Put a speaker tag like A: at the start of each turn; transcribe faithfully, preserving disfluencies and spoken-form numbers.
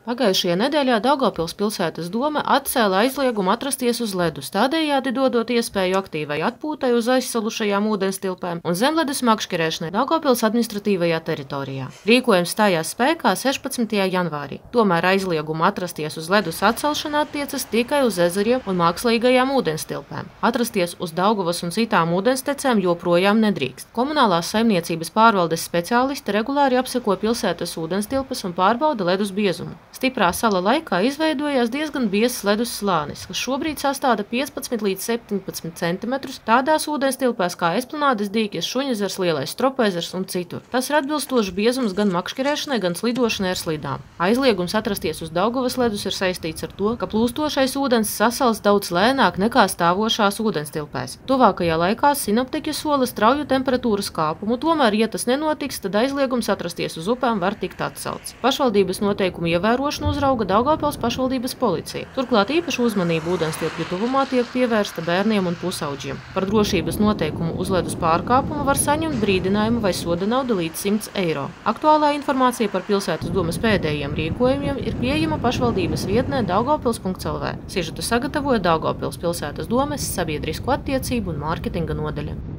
A: Pagājušajā nedēļā Daugavpils pilsētas dome atcēla aizliegumu atrasties uz ledus, tādējādi dodot iespēju aktīvai atpūtai uz aizsalušajām ūdenstilpēm un zemledus makšķerēšanai Daugavpils administratīvajā teritorijā. Rīkojums stājās spēkā sešpadsmitajā janvārī. Tomēr aizliegumu atrasties uz ledus atcelšana attiecas tikai uz ezeriem un mākslīgajām ūdenstilpēm. Atrasties uz Daugavas un citām ūdenstecēm joprojām nedrīkst. Komunālās saimniecības pārvaldes speciālisti regulāri apseko pilsētas ūdenstilpes un pārbauda ledus biezumu. Stiprā sala laikā izveidojās diezgan biezs ledus slānis, kas šobrīd sastāda piecpadsmit līdz septiņpadsmit centimetrus tādās ūdenstilpēs kā Esplanādes dīķis, Šuņezers, Lielais Stropezers un citur. Tas ir atbilstošs biezums gan makšķerēšanai, gan slidošanai ar slidām. Aizliegums atrasties uz Daugavas ledus ir saistīts ar to, ka plūstošais ūdens sasals daudz lēnāk nekā stāvošās ūdenstilpēs. Tuvākajā laikā sinoptiķi sola strauju temperatūras kāpumu, tomēr, ja tas nenotiks, tad aizliegums atrasties uz upēm var tikt atcelts. Pašvaldības noteikumu ievērošanu uzrauga Daugavpils pašvaldības policija. Turklāt īpašu uzmanību ūdenstilpju tuvumā tiek pievērsta bērniem un pusauģiem. Par drošības noteikumu uz ledus pārkāpumu var saņemt brīdinājumu vai soda naudu līdz simts eiro. Aktuālā informācija par pilsētas domes pēdējiem rīkojumiem ir pieejama pašvaldības vietnē daugavpils punkt el vē. Sižetu sagatavoja Daugavpils pilsētas domes sabiedrisko attiecību un mārketinga nodaļa.